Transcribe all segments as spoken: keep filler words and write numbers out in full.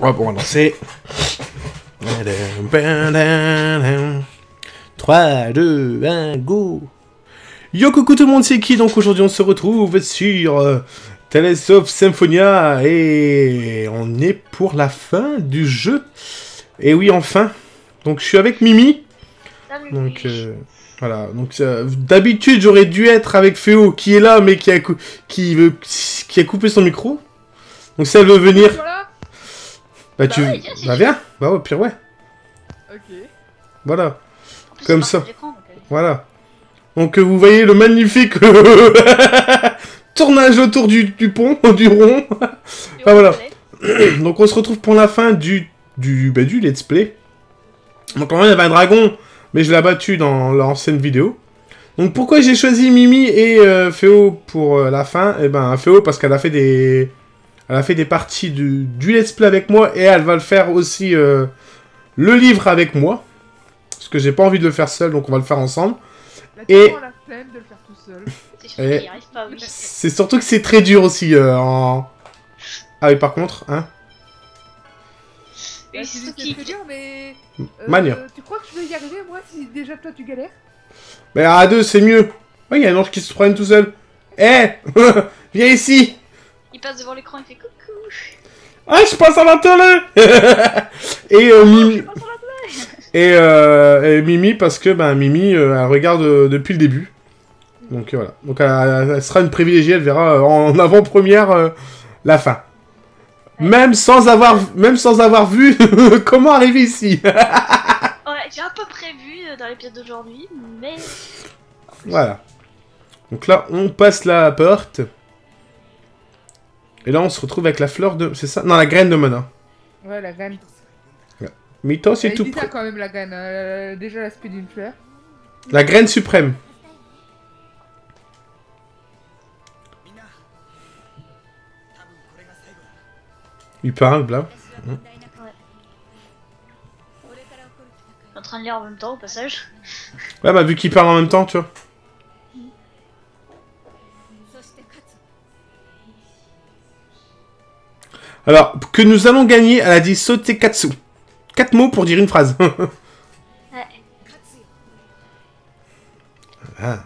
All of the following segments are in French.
Ouais, bon, alors c'est... trois, deux, un, go. Yo, coucou tout le monde, c'est qui? Donc aujourd'hui on se retrouve sur euh, Tales of Symphonia et on est pour la fin du jeu. Et oui, enfin. Donc je suis avec Mimi. Salut. Donc euh, voilà. Donc euh, d'habitude j'aurais dû être avec Féo qui est là mais qui a, qui veut, qui a coupé son micro. Donc si elle veut venir... Voilà. Bah, Bah tu... ouais, viens, bah viens. Bah au pire ouais. Ok. Voilà. En plus, Comme c'est ça. par l'écran, donc, euh, Voilà. Donc euh, vous voyez le magnifique tournage autour du, du pont, du rond. Ah, voilà. Donc on se retrouve pour la fin du, du, bah, du let's play. Donc en vrai il y avait un dragon, mais je l'ai abattu dans l'ancienne vidéo. Donc pourquoi j'ai choisi Mimi et euh, Féo pour euh, la fin? Eh ben Féo parce qu'elle a fait des... Elle a fait des parties du, du let's play avec moi et elle va le faire aussi euh, le livre avec moi. Parce que j'ai pas envie de le faire seul, donc on va le faire ensemble. Là, Et- tu prends la flemme de le faire tout seul. C'est sûr Et- qu'il n'y arrive pas, oui. C'est surtout que c'est très dur aussi euh, en... Ah oui, par contre, hein. Là, Oui, tu c'est dis tout qui... c'est très dur, mais... euh, Mania. Tu crois que je vais y arriver, moi, si déjà toi tu galères? Mais à deux, c'est mieux. Oui, il y a un ange qui se promène tout seul. Eh viens ici. Il passe devant l'écran, il fait coucou. Ah, je passe à la télé. Et euh, Je Mimi... passe sur la télé. Et, euh, et Mimi, parce que ben, Mimi, euh, elle regarde euh, depuis le début. Donc euh, voilà. Donc elle, elle sera une privilégiée, elle verra euh, en avant-première euh, la fin. Ouais. Même sans avoir, même sans avoir vu comment arriver ici. Ouais, j'ai un peu prévu euh, dans l'épisode d'aujourd'hui, mais... Voilà. Donc là, on passe la porte. Et là, on se retrouve avec la fleur de... C'est ça? Non, la graine de mana. Ouais, la graine. Mythos, c'est Elle est tout... bizarre près. quand même, la graine. Elle a déjà l'aspect d'une fleur. La graine suprême. Il parle, bla. Je suis en train de lire en même temps, au passage. Ouais, bah, vu qu'il parle en même temps, tu vois. Alors, que nous allons gagner, elle a dit Sotekatsu. Quatre mots pour dire une phrase. Ouais. Ah.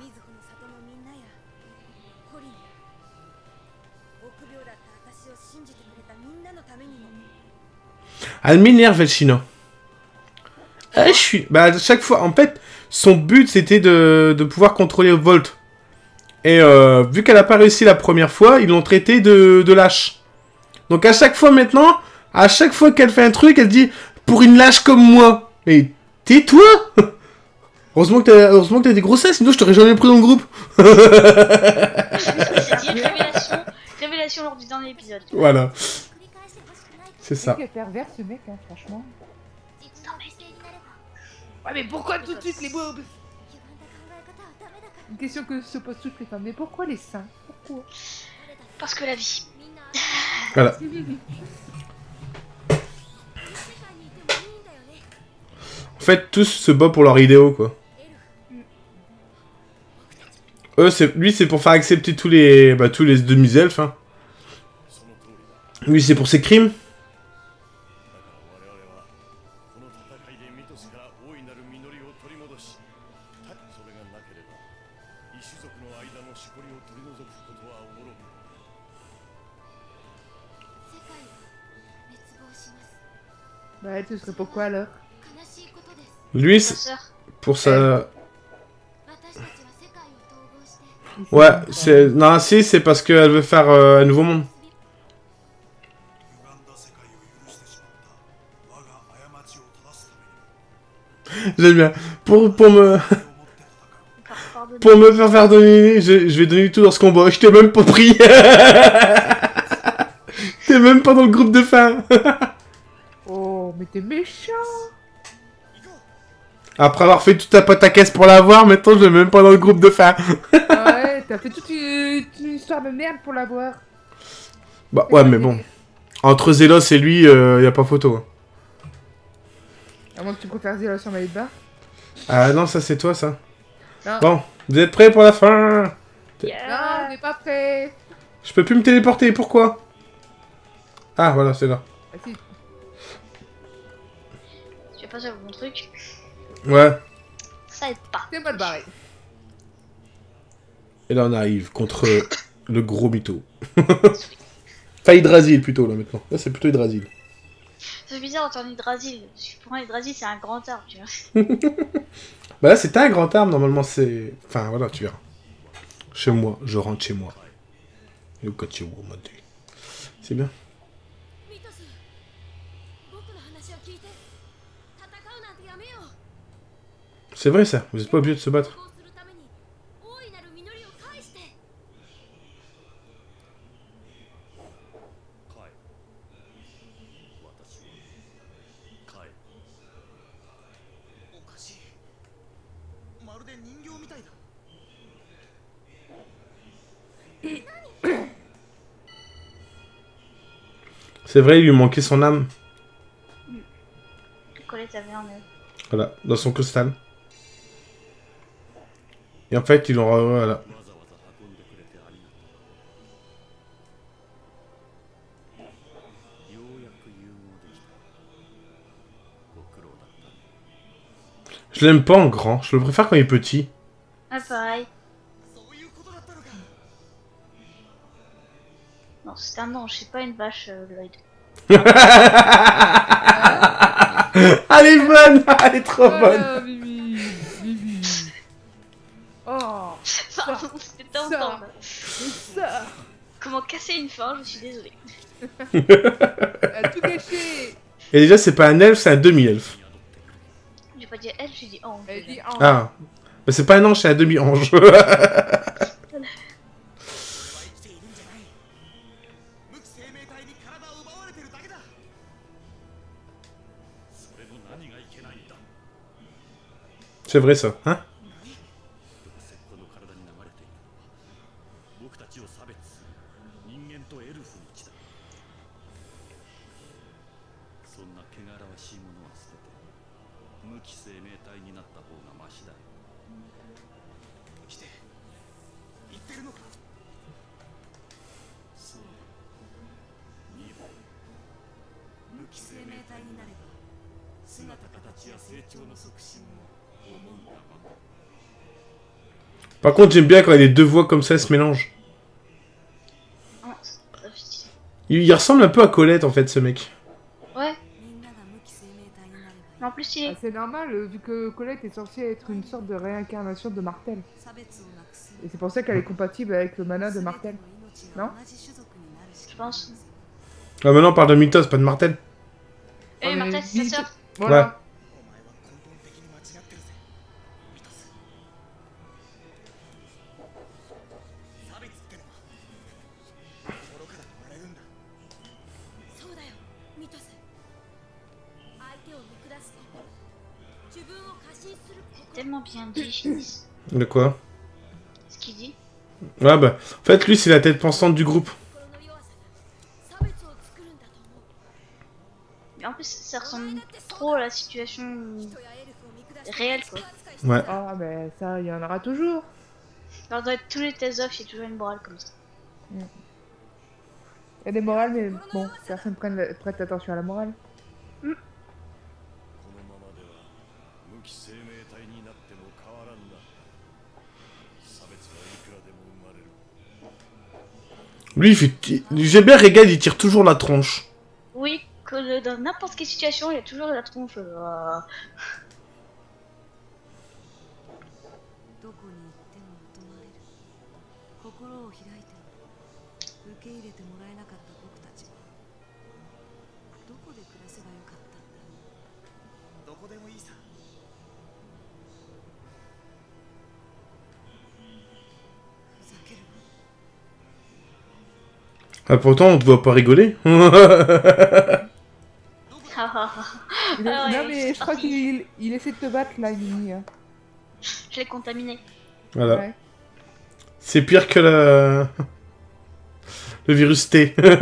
Elle m'énerve, Elshina. Ah, je suis... Bah, à chaque fois, en fait, son but, c'était de, de pouvoir contrôler Volt. Et euh, vu qu'elle a pas réussi la première fois, ils l'ont traité de, de lâche. Donc à chaque fois maintenant, à chaque fois qu'elle fait un truc, elle dit « Pour une lâche comme moi !» Mais tais-toi. Heureusement que t'as heureusement que t'as des grossesses, sinon je t'aurais jamais pris dans le groupe. C'est dit révélation, révélation lors du dernier épisode. Voilà. C'est ça. Quel pervers ce mec, hein, franchement. Non, mais c'est- Ouais, mais pourquoi tout de suite les bobs? Une question que se posent toutes les femmes. Mais pourquoi les seins? Pourquoi? Parce que la vie. Voilà. En fait, tous se battent pour leur idéaux, quoi. Eux, c'est... Lui, c'est pour faire accepter tous les... Bah, tous les demi-elfes, hein. Lui, c'est pour ses crimes. Bah, elle, ce serait pourquoi alors? Lui, Ma c'est sœur. pour sa... Ouais, c'est... Non, si, c'est parce qu'elle veut faire euh, un nouveau monde. J'aime bien. Pour, pour me... Pardonne. Pour me faire faire donner, je, je vais donner tout dans ce combat. Je t'ai même pas pris. T'es même pas dans le groupe de fin. Oh, mais t'es méchant. Après avoir fait toute ta pataquès pour l'avoir, maintenant je l'ai même pas dans le groupe de fin. Ah ouais, t'as fait toute une, toute une histoire de merde pour l'avoir. Bah ouais, mais bon. Entre Zélos et lui, euh, y a pas photo. hein. À moins que tu préfères Zélo sur ma bas. Ah non, ça c'est toi, ça. Non. Bon, vous êtes prêts pour la fin? Yeah. Non, on n'est pas prêt. Je peux plus me téléporter, pourquoi? Ah, voilà, c'est là. Ah si. Je vais pas sur mon truc. Ouais. Ça aide pas. C'est mal barré. Et là, on arrive contre le gros mytho. Enfin, Hydrasil plutôt, là, maintenant. Là, c'est plutôt Hydrasil. C'est bizarre d'entendre Hydrasil. Parce que pour moi, Hydrasil, c'est un grand arbre, tu vois. Bah là, c'était un grand arbre, normalement, c'est... Enfin, voilà, tu verras. Chez moi, je rentre chez moi. C'est bien. C'est vrai, ça. Vous êtes pas obligé de se battre. C'est vrai, il lui manquait son âme. Colette avait un œuf. Voilà, dans son costal. Et en fait, il aura... Voilà. Je l'aime pas en grand, je le préfère quand il est petit. Ah, pareil. Non, c'est un ange, c'est pas une vache, euh, Lloyd. Elle est bonne. Elle est trop bonne. Voilà, Bibi. Bibi. Oh. Pardon, c'était ça. entendre. Ça. Comment casser une fin, je suis désolée. Elle a tout gâché. Et déjà, c'est pas un elfe, c'est un demi-elfe. J'ai pas dit elle, j'ai dit ange. Elle dit oh. Ah. Bah, c'est pas un ange, c'est un demi-ange. C'est vrai, ça, hein? Par contre, j'aime bien quand les deux voix comme ça se mélangent. Il, il ressemble un peu à Colette, en fait, ce mec. Ouais. Mais en plus, il est... Ah, c'est normal, euh, vu que Colette est censée être une sorte de réincarnation de Martel. Et c'est pour ça qu'elle est compatible avec le mana de Martel. Non? Je pense. Ah, maintenant, on parle de Mythos, pas de Martel. Eh, Oh, Martha, mais c'est sa vite. sœur. Voilà. Ouais. Tellement bien dit, Finis. De quoi? Ce qu'il dit. Ouais, bah, en fait, lui, c'est la tête pensante du groupe. Mais en plus, ça ressemble trop à la situation réelle, quoi. Ouais. Ah, mais ça, il y en aura toujours. Alors, dans tous les tests off, il y a toujours une morale comme ça. Il y a des morales, mais bon, personne prenne- prête attention à la morale. Lui, il fait... J'aime bien Regal, il tire toujours la tronche. Oui, que dans n'importe quelle situation, il y a toujours la tronche. euh, どこに行っても疎まれる。心を開いても受け入れてもらえなかった僕たちはどこで暮らせばよかったんだ。どこでもいいさ。ふざけるな。 Ah, pourtant, on te voit pas rigoler. Il est- Ah ouais, non, mais c'est je crois parti. qu'il il essaie de te battre là, Mimi. hein. Je l'ai contaminé. Voilà. Ouais. C'est pire que la... le virus T. 僕ら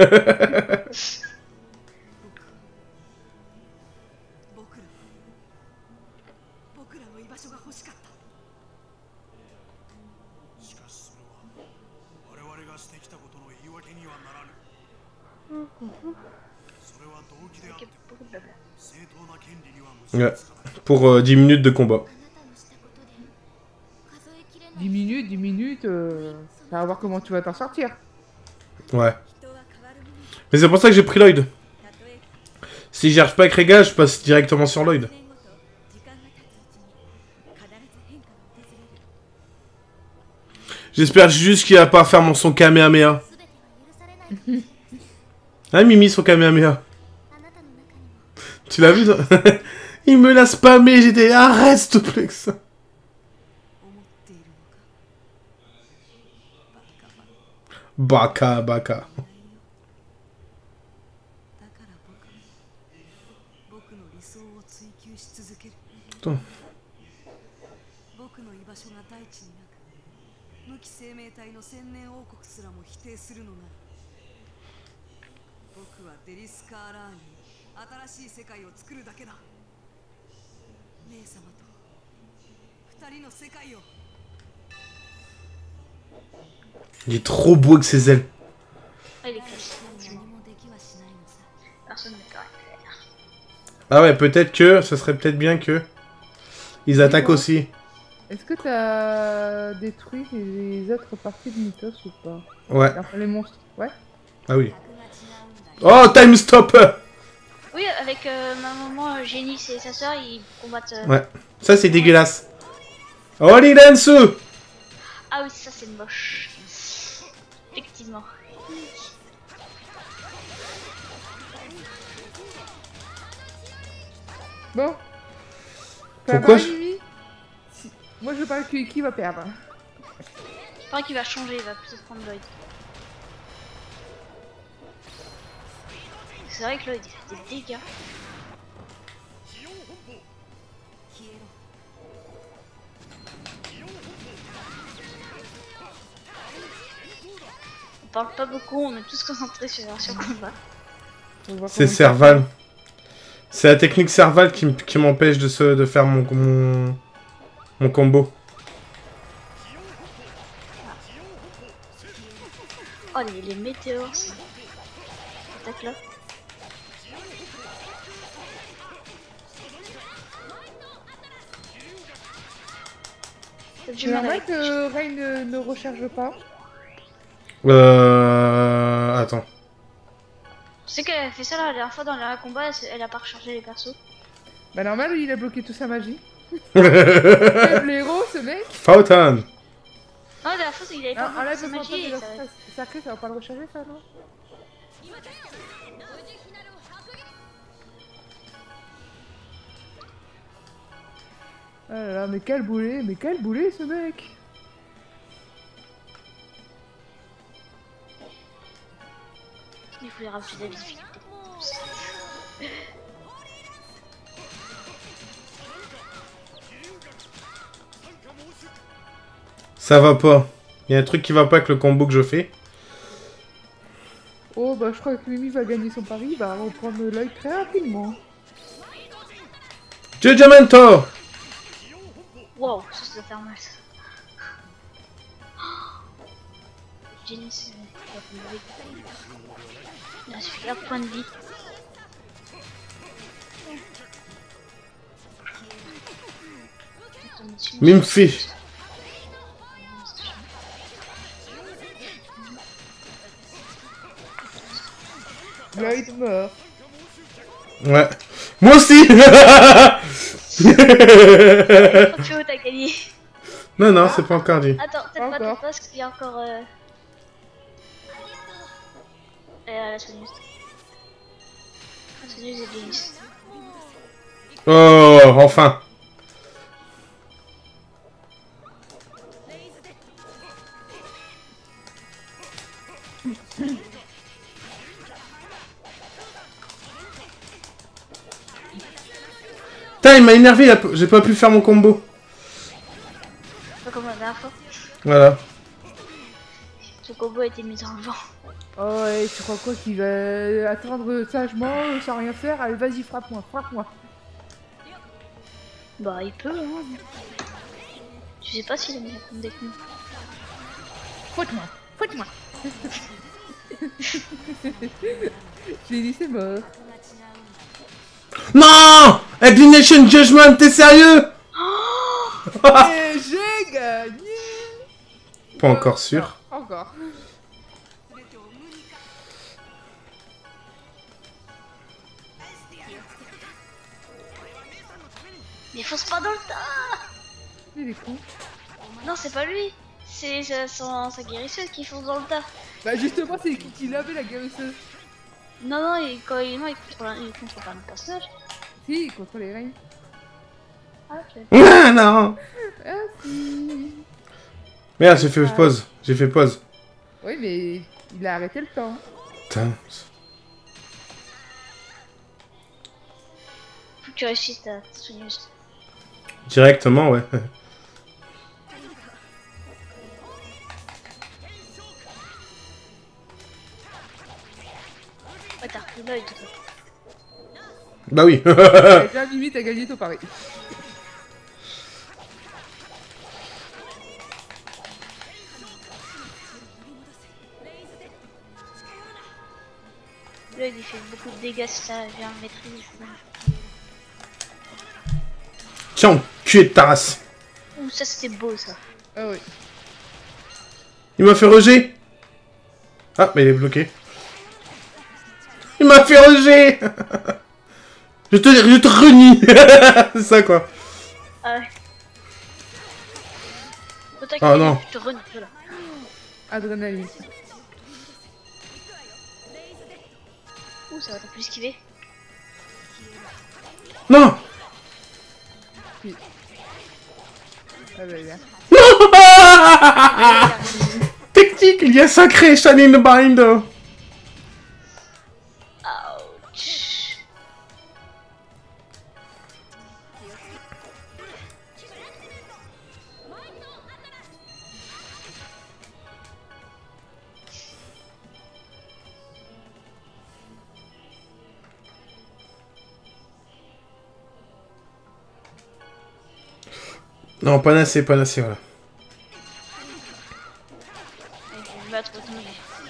僕らの居場所が欲しかった。 しかしそれは我々がしてきたことの言い訳にはならぬ。それは動機であっても Ouais. Pour euh, dix minutes de combat. dix minutes, dix minutes, euh... ça va voir comment tu vas t'en sortir. Ouais. Mais c'est pour ça que j'ai pris Lloyd. Si j'y arrive pas avec Rega, je passe directement sur Lloyd. J'espère juste qu'il va pas faire mon son Kamehameha. Ah, Mimi, son Kamehameha. Tu l'as vu, toi? Il me l'a spammé, j'étais... Arrête, s'il te plaît, que ça. Baka, baka. Attends. 無機生命体の千年王国すらも否定するのなら僕はデリスカーラーに新しい世界を作るだけだ姉様と二人の世界を Il est trop beau avec ses ailes. Ah, il est classe. Personne ne peut rien faire. Ah ouais, peut-être que... Ce serait peut-être bien que... Ils attaquent aussi. Est-ce que t'as détruit les autres parties de Mythos ou pas? Ouais. Enfin, les monstres, ouais. Ah oui. Oh, time stop. Oui, avec euh, ma maman, Génix et sa soeur, ils combattent... Euh... Ouais. Ça, c'est dégueulasse. Oh, Lidensu. Ah oui, ça, c'est moche. Effectivement. Bon. Pourquoi je... si... Moi, je parle que qui va perdre. Je pense qu'il va changer, il va peut-être prendre Lloyd. C'est vrai que Lloyd, il fait des dégâts. On parle pas beaucoup, on est tous concentrés sur sur combat. C'est Serval. C'est la technique Serval qui, qui m'empêche de, se, de faire mon, mon, mon combo. Oh, les, les météores, ça. Attaque là. C'est normal que Rain ne, ne recharge pas. Euh... Attends. Tu sais qu'elle a fait ça la dernière fois dans les combats, elle a pas rechargé les persos. Bah normal, il a bloqué toute sa magie. Le héros, ce mec. Photon. Non, la dernière fois, il avait pas bloqué sa magie et ça... Sacré, ça va pas le recharger ça, non? Oh là là, mais quel boulet, mais quel boulet ce mec! Il faut les rajouter de la difficulté. Ça va pas. Il y a un truc qui va pas avec le combo que je fais. Oh bah je crois que Mimi va gagner son pari, il va reprendre l'œil très rapidement. Judgmento. Wow, ça, ça doit faire mal ça. Jenny, c'est... Il a suffi un point de vie. Memphis. Lloyd meurt. Ouais. Moi aussi. Tokyo, t'as gagné. Non, non, c'est pas encore dit. Attends, peut-être pas, peut-être pas, parce qu'il y a encore... Euh... Euh, la soigneuse. La soigneuse et Dennis. Oh, enfin. Putain, il m'a énervé, j'ai pas pu faire mon combo. Pas comme la dernière fois. Voilà. Ce combo a été mis en vent. Oh et tu crois quoi qu'il va attendre sagement sans rien faire? Allez vas-y frappe-moi, frappe-moi. Bah il peut hein. Je sais pas s'il a mis la compte des coups. Fouette-moi, fouette-moi. J'ai dit c'est mort. Non! Inclination Judgment, t'es sérieux? Et j'ai gagné. Pas encore sûr. Non, encore. Mais fonce pas dans le tas. Il est con. Non, c'est pas lui. C'est sa, son- sa guérisseuse qui fonce dans le tas. Bah justement, c'est qui qui l'avait la guérisseuse? Non, non, et quand il est mort, il contrôle, un- il contrôle pas un personnage. Si, il contrôle les règnes. Ah, ok. Ah non! Ah si. Merde, j'ai fait pause. J'ai fait pause. Oui, mais il a arrêté le temps. Putain. Faut que tu réussisses ta, ta soigneuse. Directement, ouais. Ouais, t'as repris l'œil, tout ça. Bah oui. Avec la limite, t'as gagné ton pari. L'œil, il fait beaucoup de dégâts si ça vient maîtrise. Tiens, cul de ta race. Ouh, ça c'était beau ça. Ah oui. Il m'a fait rejet. Ah, mais il est bloqué. Il m'a fait rejet. Je te, je te renie. C'est ça, quoi. Ah ouais. Ah non. Je te renie, voilà. Adrénaline. Ouh, ça va, t'as pu esquiver. Non. Ah bah bien. Technique, il y a sacré, Shining the Bind. Ouch. Non, pas assez, pas assez, voilà. Je vais me battre contre nous.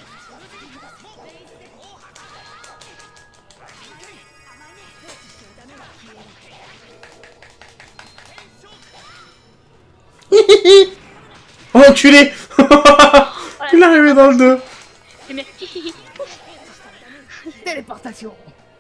Oh, enculé. Il est arrivé dans le dos. Et mais... Téléportation.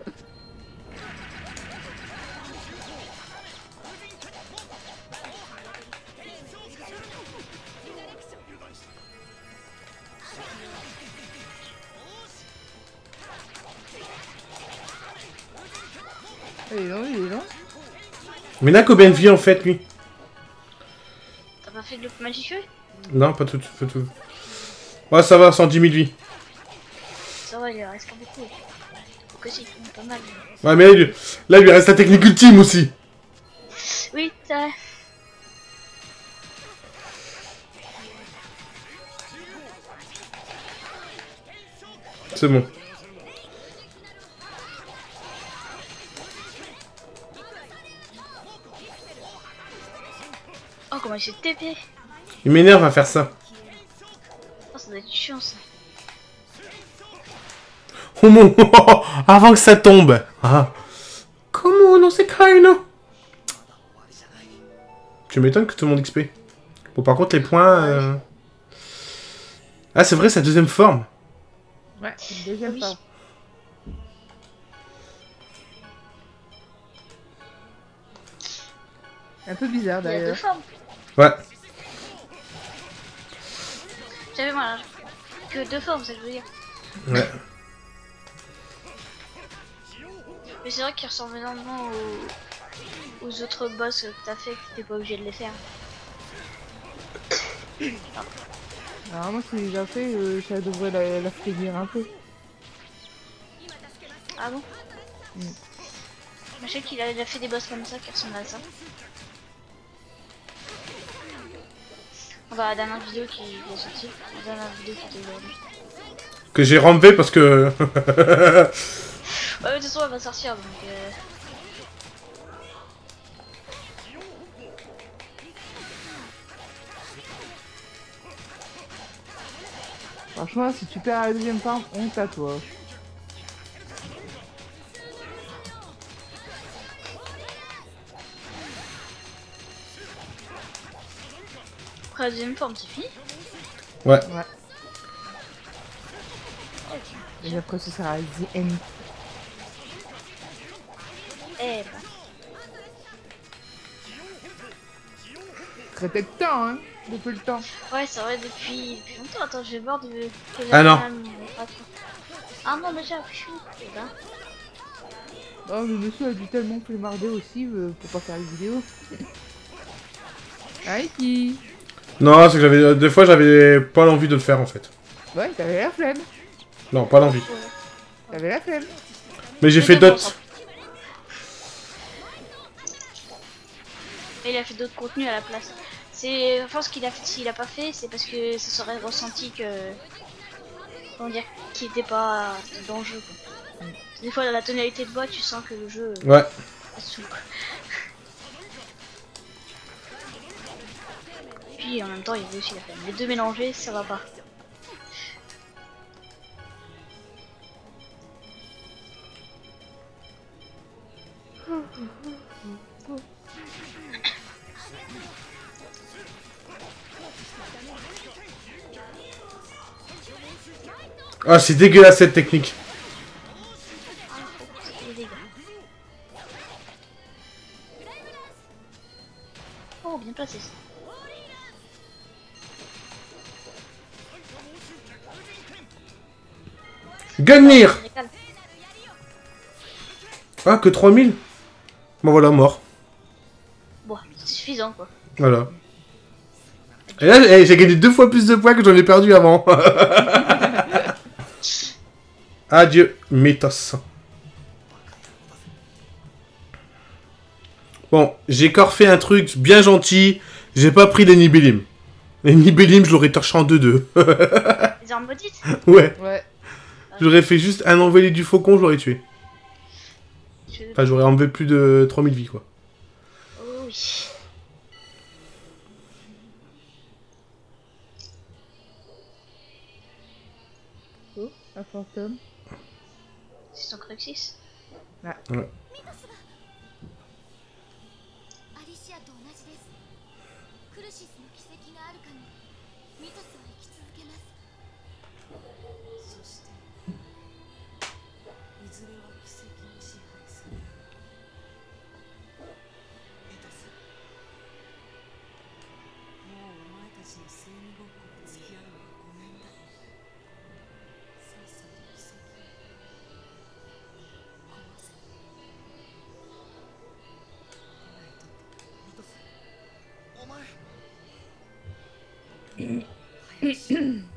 Il est long, il est long. Mais là, combien de vie, en fait, lui? T'as pas fait de l'op magique? Non, pas tout, pas tout. Ouais, ça va, cent dix mille vies. Ça va, il reste pas beaucoup. Faut que si, pas mal. Ouais, mais là, lui, là, lui reste la technique ultime aussi. Oui, c'est vrai. C'est bon. Oh, comment il s'est T P. Il m'énerve à faire ça. Oh, ça doit être chiant ça. Oh mon... Avant que ça tombe. Ah. Comment non, c'est Kaino. Tu m'étonnes que tout le monde X P. Bon, par contre, les points... Euh... Ah, c'est vrai, sa deuxième forme. Ouais, deuxième Oui. forme. Un peu bizarre Il y a deux d'ailleurs. formes. Ouais. J'avais moi là. Que deux formes, ça je veux dire. Ouais. Mais c'est vrai qu'il ressemble énormément aux... aux autres boss que t'as fait, que t'es pas obligé de les faire. Normalement, s'il les a fait, euh, ça devrait la, la frémir un peu. Ah bon? Mm. Je sais qu'il a déjà fait des boss comme ça qui ressemblent à ça. On va à la dernière vidéo qui est sortie. La dernière vidéo qui était aujourd'hui. Que j'ai renlevé parce que... Ouais, de toute façon, elle va sortir donc. Euh... Franchement, si tu perds la deuxième forme, honte à toi. Après la deuxième forme, c'est fini. Ouais. Ouais. Et après, ce sera The End. Eh bah. Serait peut-être temps, hein, depuis le temps. Ouais, c'est vrai, depuis, depuis longtemps. Attends, je vais voir de. Ah non. Ah non, déjà, je suis. Eh ben. Oh, mais monsieur a dû tellement flemmarder aussi euh, pour pas faire les vidéos. Aïki. Non, c'est que j'avais... Des fois, j'avais pas l'envie de le faire, en fait. Ouais, t'avais la flemme. Non, pas l'envie. T'avais la flemme. Mais j'ai Mais fait non, d'autres... Et il a fait d'autres contenus à la place. C'est. Enfin, ce qu'il a fait, s'il a pas fait, c'est parce que ça serait ressenti que. Comment dire, qu'il était pas dans le jeu, quoi. Des fois, dans la tonalité de voix, tu sens que le jeu. Ouais. Sous. Puis en même temps, il y avait aussi la flemme. Les deux mélangés, ça va pas. Ah, c'est dégueulasse cette technique. Ah, faut les dégâts. Oh, bien placé. Gunir. Je régale. Ah, que trois mille. Bon, voilà, mort. Bon, c'est suffisant, quoi. Voilà. Et là, eh, j'ai gagné deux fois plus de points que j'en ai perdu avant. Adieu, Mythos. Bon, j'ai corfé un truc bien gentil. J'ai pas pris les Nibellim. Les Nibellim, je l'aurais torché en deux deux. Les armes maudites. Ouais. Ouais. J'aurais fait juste un envolé du faucon, je l'aurais tué. Je... Enfin, j'aurais enlevé plus de trois mille vies, quoi. Oh oui. Oh, un fantôme. C'est son Cruxis. Ouais. アリシアと同じです。クルシスの奇跡がある限り、ミトスは生き続けます。 そしていずれは奇跡に支配される。ミトス、もうお前たちの正義ごっこに付き合うのはごめんだ。さっさと奇跡を壊せ。でないとミトス、 お前早くしろ。僕僕ではなくなる。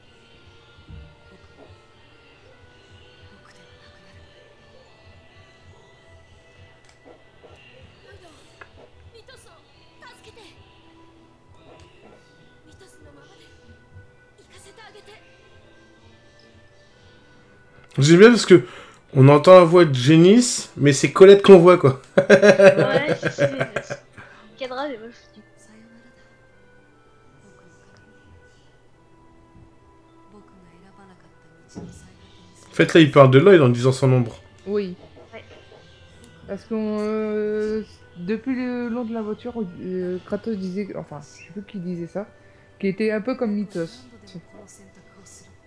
ミトスを助けて。ミトスのままで行かせてあげて。 J'aime bien parce que on entend la voix de Génis, mais c'est Colette qu'on voit, quoi. Ouais, c'est... Cadra, mais moi, je dis... さよならだ。僕の鏡。僕が選ばなかった道の最果てにする。 En fait, là, il parle de Lloyd en disant son ombre. Oui. Ouais. Parce que euh, depuis le long de la voiture, euh, Kratos disait, enfin, je sais plus qui disait ça, qui était un peu comme Mythos. 何度でもこの選択をする。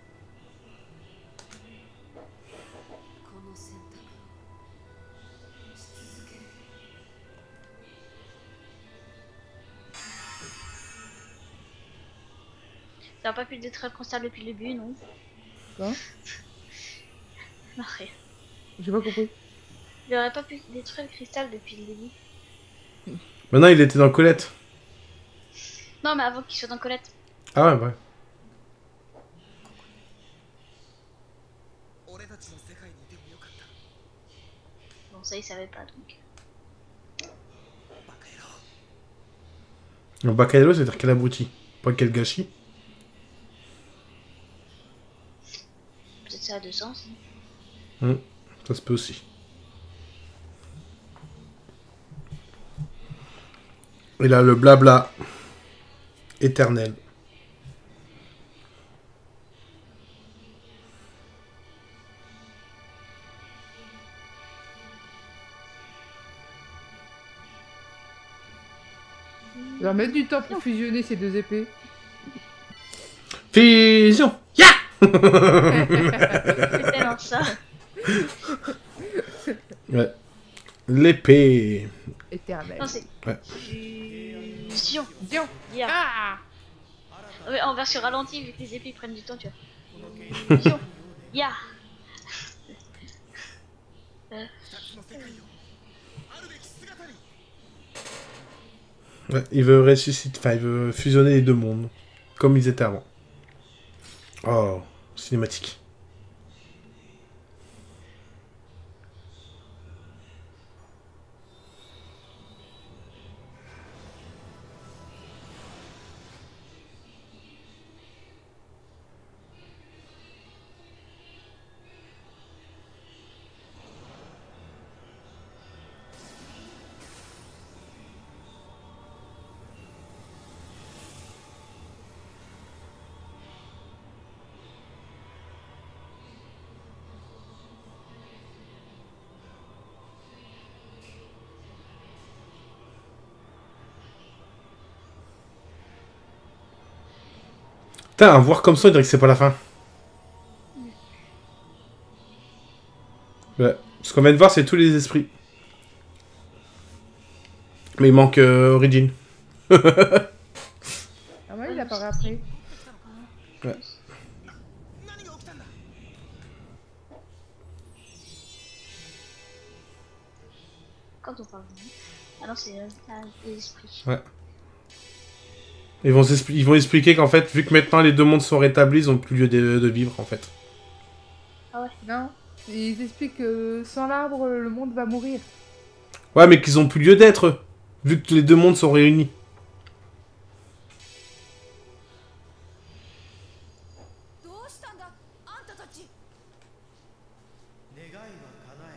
この選択をし続ける。 Ça n'a pas pu détruire le cristal depuis le début, non? Quoi? Non, rien. J'ai pas compris. Il aurait pas pu détruire le cristal depuis le début. Maintenant, il était dans Colette. Non, mais avant qu'il soit dans Colette. Ah ouais, ouais. 俺たちの世界にいてもよかった。 Bon, ça, il savait pas, donc... バカ野郎。 Le Bacalhau, c'est-à-dire quel abruti. Pas quel gâchis. Peut-être ça a deux sens. Hum, ça se peut aussi. Et là, le blabla éternel. Ça va mettre du temps pour fusionner ces deux épées. Fusion. Ya. C'est tellement ça. Ouais. L'épée. Éternel. Non, c'est... Ouais. Fusion. Dion. Ya. Ah Ouais, en version ralentie, vu que les épées prennent du temps, tu vois. Fusion. Ya. Euh, Ouais, il veut ressusciter, enfin il veut fusionner les deux mondes, comme ils étaient avant. Oh, cinématique. Putain, à voir comme ça, on dirait que c'est pas la fin. Ouais. Ce qu'on vient de voir, c'est tous les esprits. Mais il manque euh, Origin. Ah ouais, il apparaît après. Ouais. Quand on parle de nous. Ah non, c'est euh, les esprits. Ouais. Ils vont, ils vont expliquer qu'en fait, vu que maintenant les deux mondes sont rétablis, ils ont plus lieu de, de vivre en fait. Ah ouais. Non. Ils expliquent que sans l'arbre, le monde va mourir. Ouais, mais qu'ils ont plus lieu d'être, vu que les deux mondes sont réunis. どうしたんだあんたたち。 願いは叶え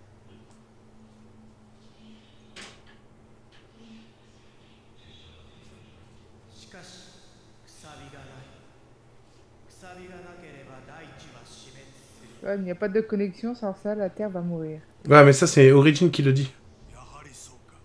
た。しかしくさびがない。くさびがなければ大地は死滅する。 Ouais, il n'y a pas de connexion, sans ça, la Terre va mourir. Ouais, mais ça, c'est Origin qui le dit. やはりそうか。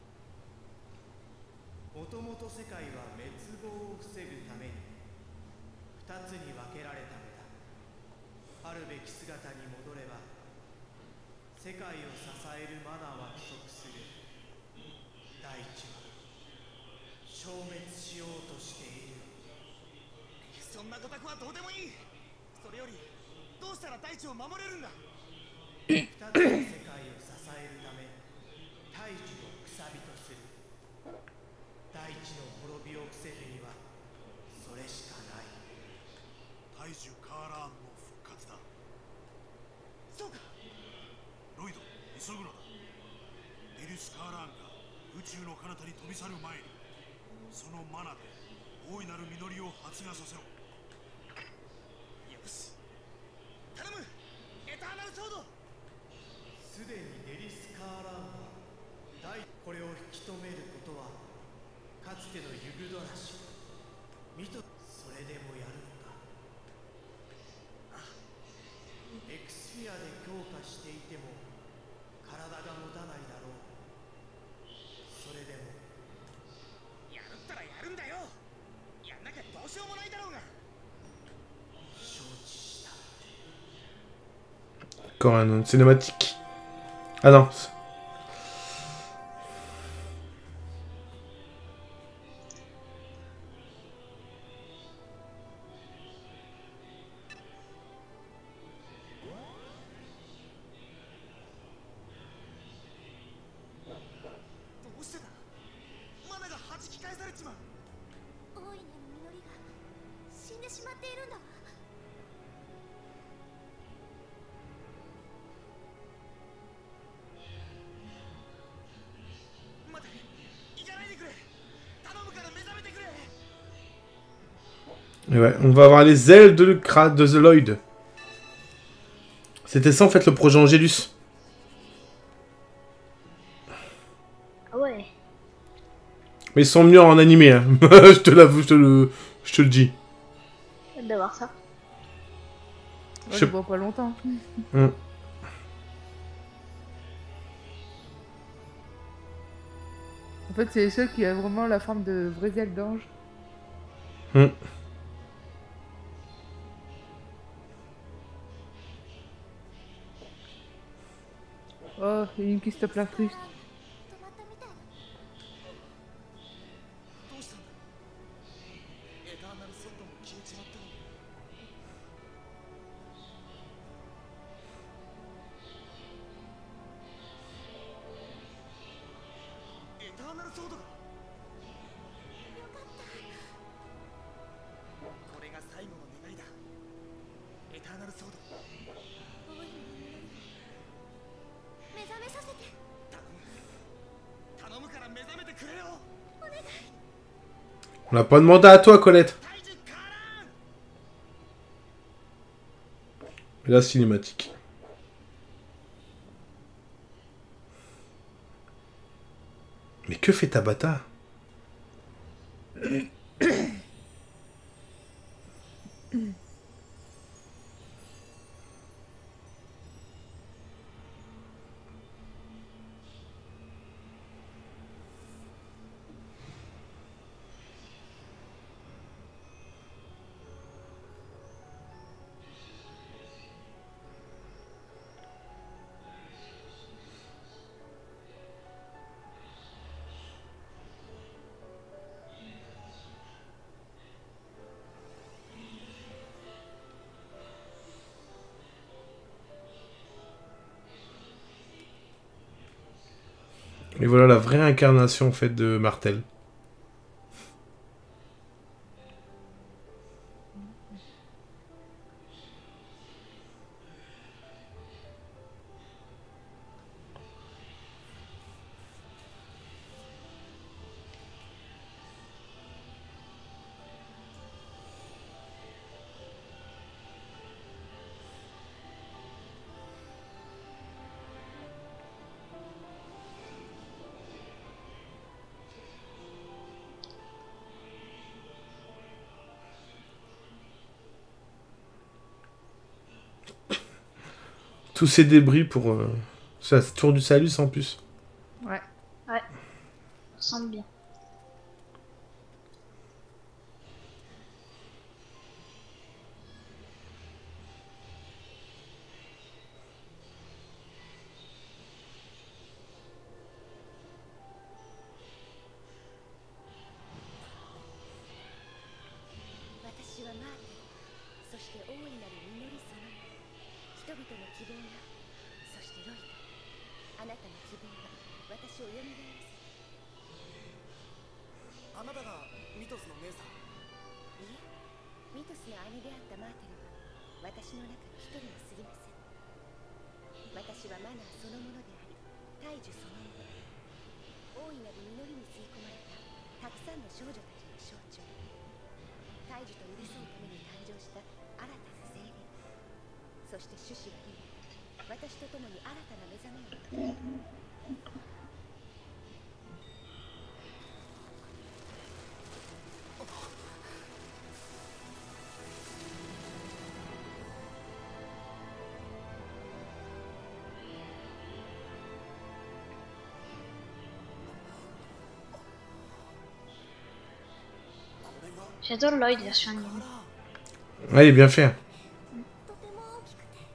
もともと世界は滅亡を防ぐために二つに分けられたのだ。あるべき姿に戻れば世界を支えるマナーは不足する。大地は消滅しようとしている。そんなごたくはどうでもいい。それよりどうしたら大地を守れるんだ。二つの世界を支えるため大地をくさびとする。大地の滅びを防ぐにはそれしかない。大樹カーラーンの復活だ。そうか。ロイド、急ぐのだ。デリス・カーラーンが宇宙の彼方に飛び去る前にそのマナで大いなる実りを発芽させろ。よし。頼む。エターナルソード。すでにデリス・カーラーンは大これを引き止めることはかつてのユグドラシミトそれでもやるのか。エクスフィアで強化していても体が持たないだろう。それでもやるったらやるんだよ。やんなきゃどうしようもないだろうが。承知した。 Encore un cinématique. Ah non. どうしてだ。マナが弾き返されちまう。 大いなる実りが死んでしまっているんだわ。 待て、行かないでくれ。頼むから目覚めてくれ。 Et ouais, on va avoir les ailes de, Kra- de The Lloyd. C'était ça en fait le projet Angelus. Ah ouais. Mais ils sont mieux en animé, hein. Je te l'avoue, je te le, je te le dis. J'ai hâte d'avoir ça. Ouais, Je- je vois pas longtemps. Hmm. En fait, c'est les seuls qui a vraiment la forme de vraies ailes d'ange. Hmm. Oh, il y a une qui stoppe la frust. 止まったみたいだ。 どうしたんだ。エターナルソードも消えちまったの。エターナルソードが。 よかった。 これが最後の願いだ。エターナルソード。 大いに目覚めさせて。 頼む。頼むから目覚めてくれよ。 On l'a pas demandé à toi, Colette. 大樹カーラン。 Et la cinématique. Mais que fait Tabata? Et voilà la vraie incarnation en fait de Martel. Tous ces débris pour... Euh... Ça, tour du salut en plus. Ouais. Ouais. Ça ressemble bien. J'adore Lloyd version animée. Ouais, il est bien fait. とても大きくて綺麗。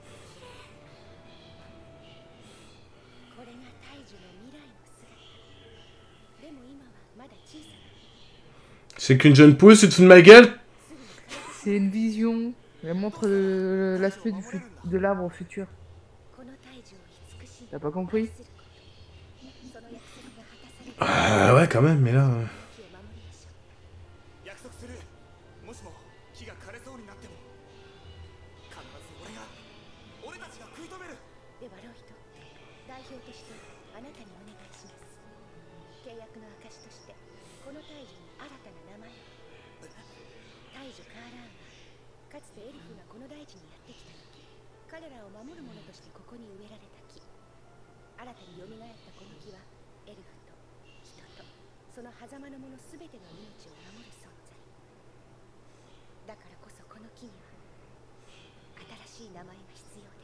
これが大樹の未来の姿。でも今はまだ小さな。 C'est qu'une jeune pousse, tu te fous de ma gueule? C'est une vision. Elle montre euh, l'aspect du fu- de l'arbre futur. この大樹を慈しみ T'as pas compris? その約束が果たされる Ah ouais, quand même, mais là... euh, 木を守りましょう。 約束する。もしも木が枯れそうになっても必ず俺が俺たちが食い止める。 ではロイト、代表としてあなたにお願いします。契約の証としてこの大樹に新たな名前を。大樹カーラーンはかつてエルフがこの大地にやってきた時、彼らを守る者としてここに植えられた木。新たに蘇ったこの木はエルフと人とその狭間の者すべての命を守る存在。だからこそこの木には新しい名前が必要です。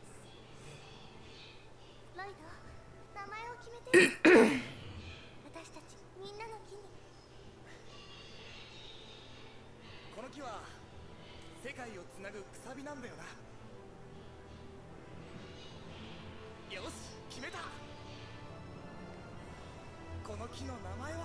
ロイド、名前を決めて。私たちみんなをつなぐくさびなんだよな。よし、決めた。この木の名前は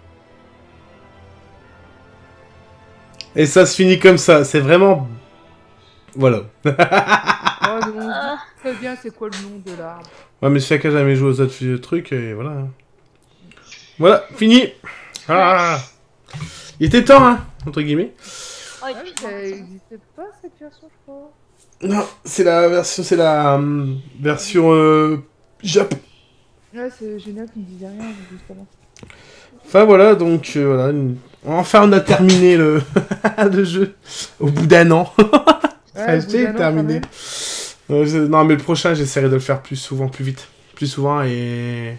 Et ça se finit comme ça, c'est vraiment... Voilà. Oh non, très bien, c'est quoi le nom de l'arbre? Ouais, mais chacun n'a jamais joué aux autres trucs, et voilà. Voilà, fini. Ah. Il était temps, hein, entre guillemets. Oh, et Ah, puis, ça n'existait pas cette version, je crois. Non, c'est la version, c'est la hum, version euh, Jap. Ouais, c'est génial qui me disait rien, justement. Enfin voilà, donc euh, voilà. une- Enfin, on a terminé le, le jeu au bout d'un an. Ouais, Ça, c'est terminé. Euh, je- non, mais le prochain, j'essaierai de le faire plus souvent, plus vite. Plus souvent et...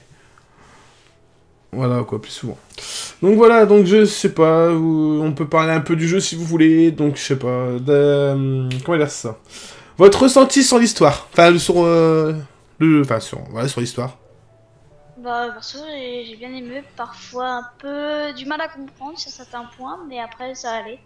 Voilà, quoi, plus souvent. Donc voilà, donc je sais pas, vous- on peut parler un peu du jeu si vous voulez. Donc je sais pas, de... comment dire ça? Votre ressenti sur l'histoire. Enfin, sur... euh, le... Enfin, sur... Voilà, sur l'histoire. Bah, perso, j'ai j'ai bien aimé. Parfois un peu du mal à comprendre sur certains points, mais après ça allait.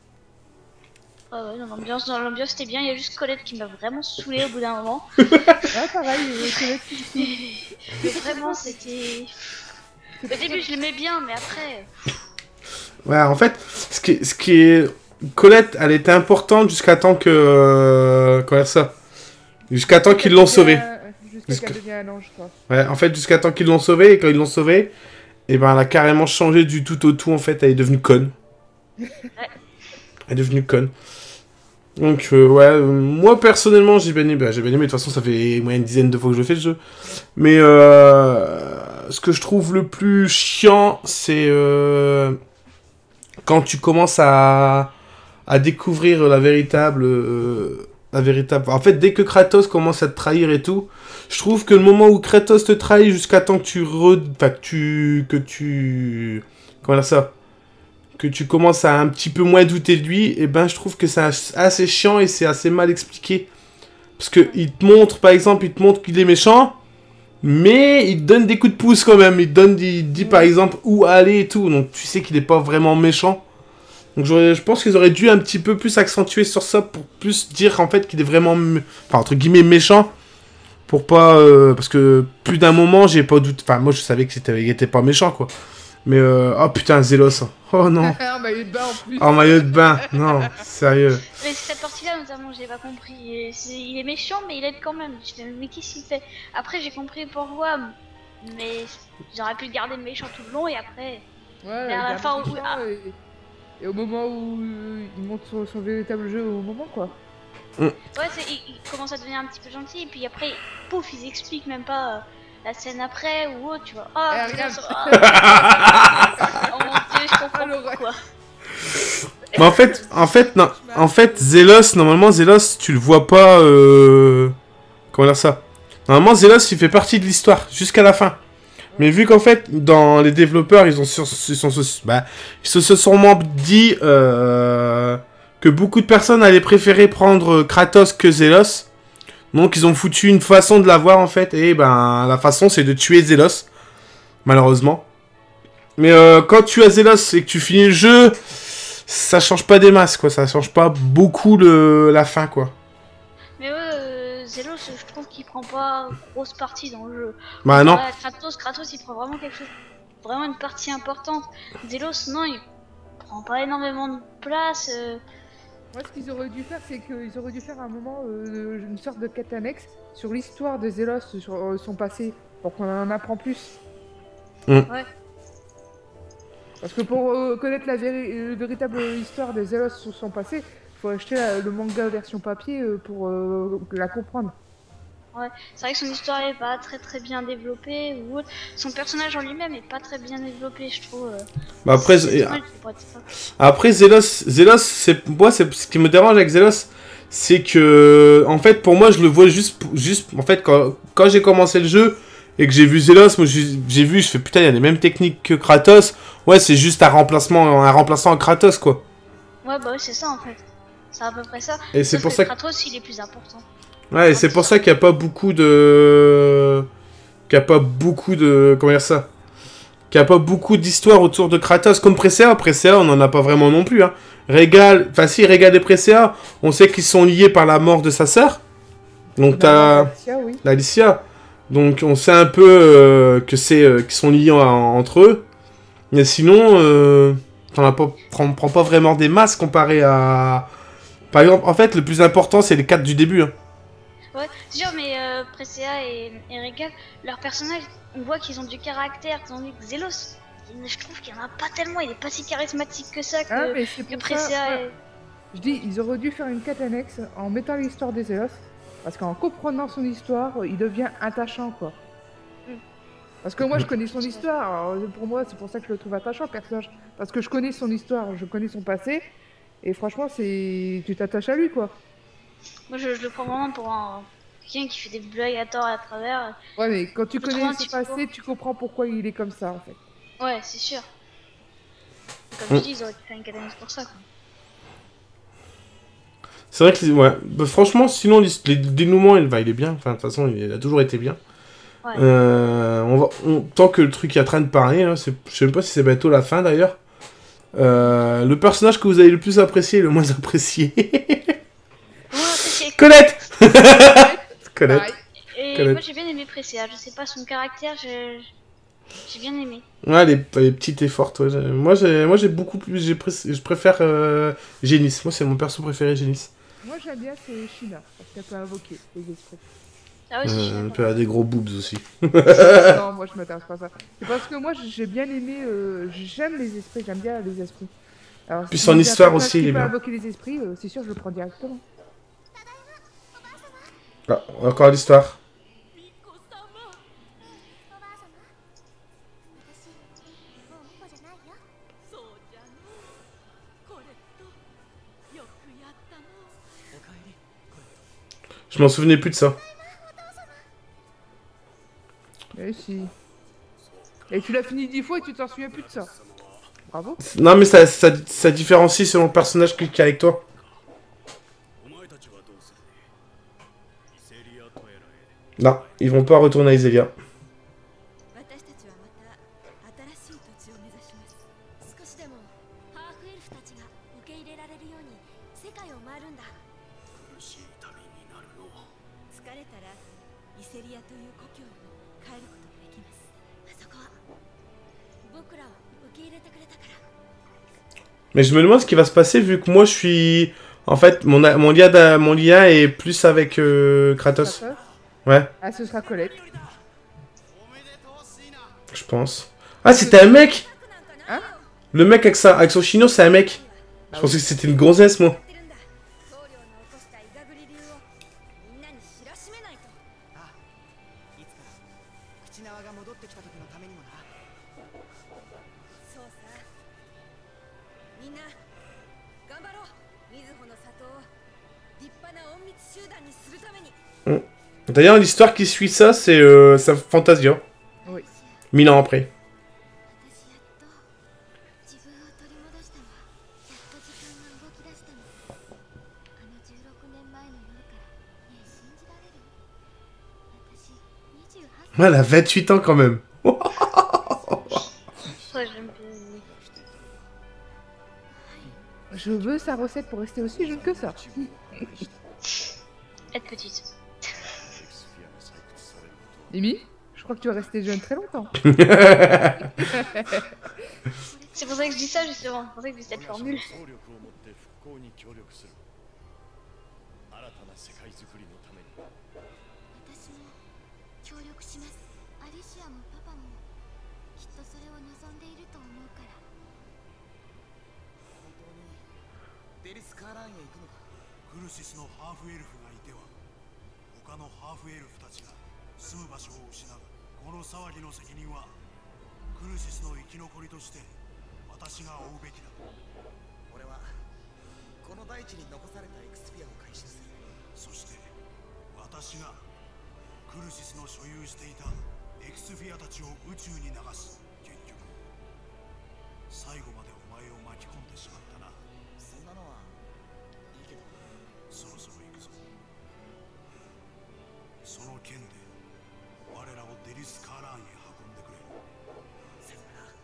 Ah ouais, dans l'ambiance, dans l'ambiance c'était bien. Il y a juste Colette qui m'a vraiment saoulé au bout d'un moment. Ah, pareil, euh, c'est là qui me saoule. Mais vraiment, c'était. Au début, je l'aimais bien, mais après. Ouais, en fait, ce qui est... Ce qui est... Colette, elle était importante jusqu'à temps que... Euh... Comment dire ça? Jusqu'à temps qu'ils l'ont sauvée. Jusqu'à Jusqu'à- qu'elle devienne un ange, quoi. Ouais, en fait, jusqu'à temps qu'ils l'ont sauvée, et quand ils l'ont sauvée, et ben, elle a carrément changé du tout au tout, en fait, elle est devenue conne. Elle est devenue conne. Donc, euh, ouais, euh, moi, personnellement, j'ai bien aimé, bah, j'ai bien aimé, de toute façon, ça fait moins une dizaine de fois que je fais le jeu. Mais, euh, ce que je trouve le plus chiant, c'est, euh, quand tu commences à, à découvrir la véritable... euh, la véritable... En fait, dès que Kratos commence à te trahir et tout, je trouve que le moment où Kratos te trahit jusqu'à temps que tu... Re... Enfin, que tu... Que tu... Comment dire ça? Que tu commences à un petit peu moins douter de lui, et ben je trouve que c'est assez chiant et c'est assez mal expliqué. Parce que il te montre, par exemple, il te montre qu'il est méchant, mais il te donne des coups de pouce quand même. Il te donne, il te dit par exemple où aller et tout, donc tu sais qu'il est pas vraiment méchant. Donc je pense qu'ils auraient dû un petit peu plus accentuer sur ça pour plus dire en fait qu'il est vraiment, enfin entre guillemets méchant, pour pas, euh, parce que plus d'un moment j'ai pas doute, enfin moi je savais qu'il était pas méchant quoi. Mais euh, oh putain Zélos, oh non, Un maillot de bain en plus. en maillot de bain, non, sérieux. Mais cette partie-là, notamment, j'ai pas compris. Et c'est- Il est méchant, mais il aide quand même. Je fais, mais qu'est-ce qu'il fait? Après, j'ai compris pourquoi. Mais j'aurais pu garder le méchant tout le long et après. Ouais, Mais à la garde fin, le où- méchant ah. et... et au moment où euh, il monte son, son véritable jeu au moment, quoi. Ouais, c'est- il, il commence à devenir un petit peu gentil. Et puis après, pouf, ils expliquent même pas euh, la scène après ou autre, tu vois. Oh, Eh, putain, regarde. ça- ah. Oh mon dieu, je comprends Ah, l'horreur. pourquoi. Mais en fait, en fait, non, en fait, Zélos, normalement, Zélos, tu le vois pas, euh... Comment dire ça? Normalement, Zélos, il fait partie de l'histoire, jusqu'à la fin. Mais vu qu'en fait, dans les développeurs, ils ont sur, ils sont, bah, ils se sont sûrement dit, euh... que beaucoup de personnes allaient préférer prendre Kratos que Zélos. Donc, ils ont foutu une façon de l'avoir, en fait, et ben, la façon, c'est de tuer Zélos. Malheureusement. Mais euh, quand tu as Zélos et que tu finis le jeu... Ça change pas des masses, quoi. Ça change pas beaucoup le... la fin, quoi. Mais ouais, euh, Zélos, je trouve qu'il prend pas grosse partie dans le jeu. Bah non. Ouais, Kratos, Kratos, il prend vraiment quelque chose, vraiment une partie importante. Zélos, non, il prend pas énormément de place. euh. Moi, ce qu'ils auraient dû faire, c'est qu'ils auraient dû faire à un moment euh, une sorte de quête annexe sur l'histoire de Zélos, sur euh, son passé, pour qu'on en apprend plus. Mm. Ouais. Parce que pour euh, connaître la véri- euh, véritable histoire de Zélos sur son passé, il faut acheter la- le manga version papier euh, pour euh, la comprendre. Ouais, c'est vrai que son histoire est pas très très bien développée ou autre. Son personnage en lui-même est pas très bien développé, je trouve. euh. Bah après, C'est et- dommage, il pourrait être ça. après Zélos, Zélos, c'est moi, c'est ce qui me dérange avec Zélos, c'est que, en fait, pour moi, je le vois juste, juste, en fait, quand, quand j'ai commencé le jeu et que j'ai vu Zélos, moi, j'ai j'ai vu, je fais putain, il y a les mêmes techniques que Kratos. Ouais, c'est juste un remplacement, un remplaçant à Kratos, quoi. Ouais, bah ouais, c'est ça en fait. C'est à peu près ça. Et c'est Sauf pour que ça que... Kratos, il est plus important. Ouais, et c'est pour ça qu'il n'y a pas beaucoup de... Qu'il n'y a pas beaucoup de... Comment dire ça? qu'il n'y a pas beaucoup d'histoire autour de Kratos comme Presea. Presea, on n'en a pas vraiment non plus. Hein. Régal, enfin si, Régal et Presea, on sait qu'ils sont liés par la mort de sa sœur. Donc t'as Alicia, oui. l'Alicia. Donc on sait un peu euh, que c'est euh, qu'ils sont liés en, entre eux. Mais sinon, euh, t'en as pas, prends, prends pas vraiment des masses comparé à... Par exemple, en fait, le plus important, c'est les quatre du début. Hein. Ouais, c'est sûr, mais euh, Presea et, et Régal, leurs personnages, on voit qu'ils ont du caractère, tandis que Zélos, il- je trouve qu'il y en a pas tellement, il est pas si charismatique que ça que, Ah, mais c'est que pour Presea ça, et... Je dis, ils auraient dû faire une quête annexe en mettant l'histoire des Zélos, parce qu'en comprenant son histoire, il devient attachant, quoi. Mm. Parce que moi, je connais son histoire, alors, pour moi, c'est pour ça que je le trouve attachant, le personnage. Parce que je connais son histoire, je connais son passé, et franchement, c'est... tu t'attaches à lui, quoi. Moi, je, je le prends vraiment pour un... quelqu'un qui fait des blagues à tort et à travers. Ouais, mais quand tu Je trouve connais un son petit passé, peu. tu comprends pourquoi il est comme ça, en fait. Ouais, c'est sûr. Comme Mm. je dis, ils auraient dû faire une cadence pour ça, quoi. C'est vrai que, ouais. Bah, franchement, sinon, les, les dénouements, il, va, il est bien. Enfin, de toute façon, il a toujours été bien. Ouais. Euh, on va, on- tant que le truc est en train de parler, hein, c'est- je sais même pas si c'est bientôt la fin d'ailleurs. Euh, le personnage que vous avez le plus apprécié et le moins apprécié. Moi, apprécié. Colette Colette. Pareil. Et Colette. moi, j'ai bien aimé Presea. Je sais pas, son caractère, j'ai j'ai bien aimé. Ouais, elle est, elle est petite et forte. Ouais. J'ai- Moi, j'ai, moi, j'ai beaucoup plus. J'ai pré- je préfère euh, Génis. Moi, c'est mon perso préféré, Génis. Moi, j'aime bien, c'est Shina, parce qu'elle peut invoquer les esprits. Ah ouais, si, je suis Euh, elle d'accord. peut avoir des gros boobs aussi. Non, moi, je m'intéresse pas à ça. C'est parce que moi, j'ai bien aimé... euh, j'aime les esprits, j'aime bien les esprits. Alors, Puis si son il y a un histoire personnage aussi, il qui est peut bien. invoquer les esprits, euh, c'est sûr, je le prends directement. Ah, encore l'histoire. おばあ様私もう巫女じゃないよそうじゃのこれとよくやったのおかえり。 Je m'en souvenais plus de ça. Mais si. Et tu l'as fini dix fois et tu t'en souviens plus de ça. Bravo. Non, mais ça, ça, ça différencie selon le personnage qui qui est avec toi. お前たちはどうするイセリアトエラへ。 Non, ils vont pas retourner à Iselia. 私たちはまた新しい土地を目指します少しでもハーフエルフたちが受け入れられるように世界を回るんだ苦しい旅になるの。 疲れたらイセリアという故郷に帰ることができます。 あそこは僕らを受け入れてくれたから Mais je me demande ce qui va se passer vu que moi je suis... En fait, mon, a- mon, lien, d'a- mon lien est plus avec euh, Kratos. Kratos. Ouais, Ah, ce sera Colette. おめでとうシーナ。 je pense. Ah, c'était un mec Hein? Le mec avec, sa, avec son chignon, c'est un mec. Je pensais que c'était une gonzesse, moi. やってるんだ。棟梁の起こしたイガグリ流をみんなに知らしめないと。 あ、いつか口縄が戻ってきた時のためにもな。 そうさ。みんな頑張ろう。瑞穂の里を立派な隠密集団にするために。 D'ailleurs, l'histoire qui suit ça, c'est euh, sa Fantasia. Oui. Mille ans après. 私やっと自分を取り戻したわやっと時間が動き出したのあのじゅうろくねんまえの夜からねえ信じられる私にじゅうはっさい Ouais, elle a vingt-huit ans quand même. Ouais, j'aime bien. Je veux sa recette pour rester aussi jeune que ça. Être petite. Mimi, je crois que tu vas rester jeune très longtemps. C'est pour ça que je dis ça, justement. C'est pour ça que je dis cette formule. 総力を持って復興に協力する。新たな世界づくりのために。 私も協力しますアリシアもパパもきっとそれを望んでいると思うから本当にデリスカーランへ行くのか。 クルシスのハーフエルフがいては他のハーフエルフたちが住む場所を失うこの騒ぎの責任はクルシスの生き残りとして私が負うべきだ俺はこの大地に残されたエクスピアを回収する。 そして私がクルシスの所有していたエクスフィアたちを宇宙に流す結局最後までお前を巻き込んでしまったなそんなのはいいけど。 そろそろ行くぞその剣で我らをデリスカーラーンへ運んでくれさよなら。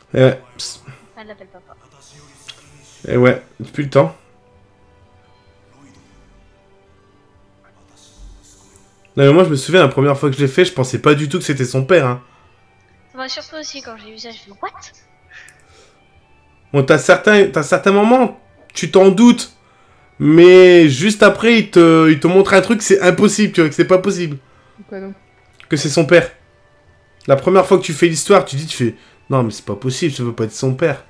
Et ouais. Elle l'appelle papa. Et ouais, depuis le temps. Non mais moi je me souviens, la première fois que je l'ai fait, je pensais pas du tout que c'était son père. Hein. Ça m'a surpris aussi quand j'ai vu ça, je fais what? Bon, t'as certains, t'as certains moments, tu t'en doutes. Mais juste après, il te, il te montre un truc, c'est impossible, tu vois, que c'est pas possible. Quoi donc? Que c'est son père. La première fois que tu fais l'histoire, tu dis, tu fais, non mais c'est pas possible, ça peut pas être son père.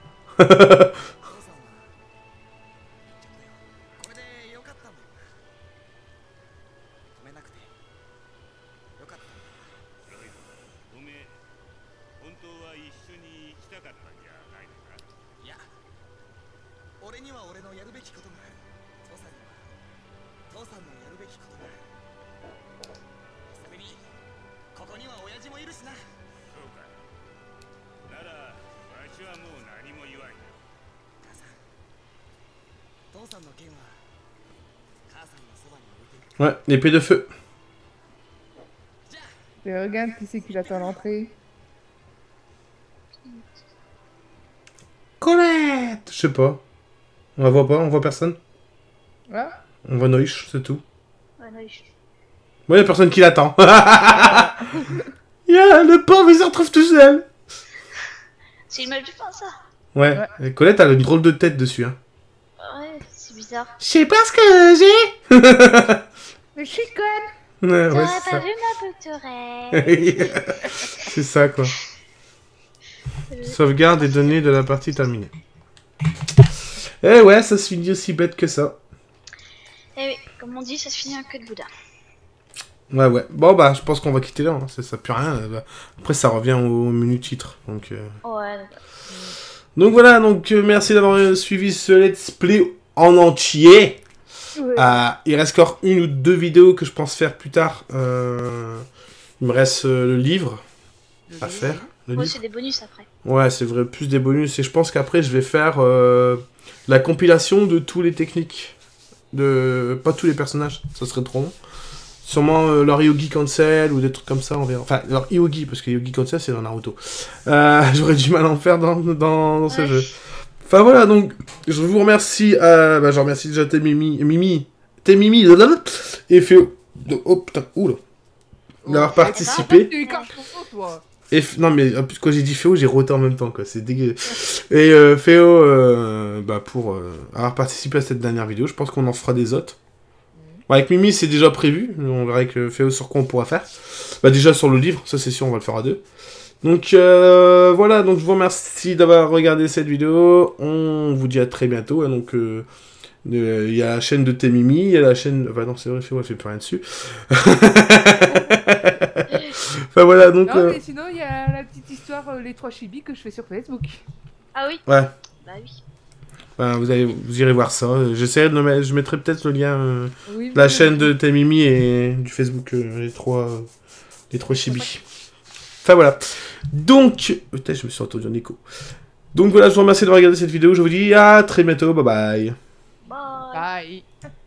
Ouais, l'épée de feu. Et regarde qui c'est qui l'attend à l'entrée. Colette. Je sais pas. On la voit pas, on voit personne. Ah. On voit Noish, c'est tout. Ouais, non, je... Bon, y'a personne qui l'attend. Yeah, le pauvre, il se retrouve tout seul. C'est une mal du pain, ça. Ouais, Ouais. et Colette, elle a une drôle de tête dessus. Hein. Ouais, c'est bizarre. Je sais pas ce que j'ai. Mais je suis conne. Ouais, ouais, T'aurais c'est pas ça. vu ma bouturelle. C'est ça, quoi. Sauvegarde et données de la partie terminée. Eh ouais, ça se finit aussi bête que ça. Eh oui, comme on dit, ça se finit un queue de boudin. Ouais, ouais. Bon, bah, je pense qu'on va quitter là. Hein. Ça, ça pue rien. Bah, après, ça revient au menu titre. Donc, euh... Ouais, d'accord. donc voilà. Donc, euh, merci d'avoir euh, suivi ce let's play en entier. Ouais. Euh, il reste encore une ou deux vidéos que je pense faire plus tard. Euh... Il me reste euh, le livre à faire. Le Moi, livre. c'est des bonus après. Ouais, c'est vrai, plus des bonus. Et je pense qu'après, je vais faire euh, la compilation de tous les techniques. De... Pas tous les personnages, ça serait trop long. Sûrement euh, leur Yogi Cancel ou des trucs comme ça, on verra. Enfin, leur Yogi, parce que Yogi Cancel, c'est dans Naruto. Euh, J'aurais du mal à en faire dans, dans, dans ce Ouais. jeu. Enfin voilà, donc, je vous remercie. Euh, bah, je remercie déjà tes Mimi. Mimi. Tes Mimi. Et Féo. Oh putain, oula. D'avoir participé. Tu écartes ton nom, toi. Et f- non mais en plus, quand j'ai dit Féo, j'ai roté en même temps quoi, c'est dégueu. Et euh, Féo, euh, bah pour euh, avoir participé à cette dernière vidéo, je pense qu'on en fera des autres. Bon, avec Mimi c'est déjà prévu, on verra avec euh, Féo sur quoi on pourra faire. Bah déjà sur le livre, ça c'est sûr on va le faire à deux. Donc euh, voilà, donc je vous remercie d'avoir regardé cette vidéo, on vous dit à très bientôt, hein, donc... Euh, il euh, y a la chaîne de Temimi, il y a la chaîne... Enfin non, c'est vrai, Féo, elle fait plus rien dessus. Enfin voilà, donc... Non, euh, mais sinon, il y a la petite histoire, euh, les trois chibis que je fais sur Facebook. Ah oui? Ouais. Bah oui. Ben, vous, allez, vous irez voir ça. J'essaierai de le mettre, je mettrai peut-être le lien euh, Oui, de la oui, chaîne oui. de Temimi et du Facebook, euh, les trois, euh, les trois chibis. Enfin voilà. Donc, putain, je me suis entendu en écho. Donc voilà, je vous remercie d'avoir regardé cette vidéo. Je vous dis à très bientôt. Bye bye. Bye. Bye.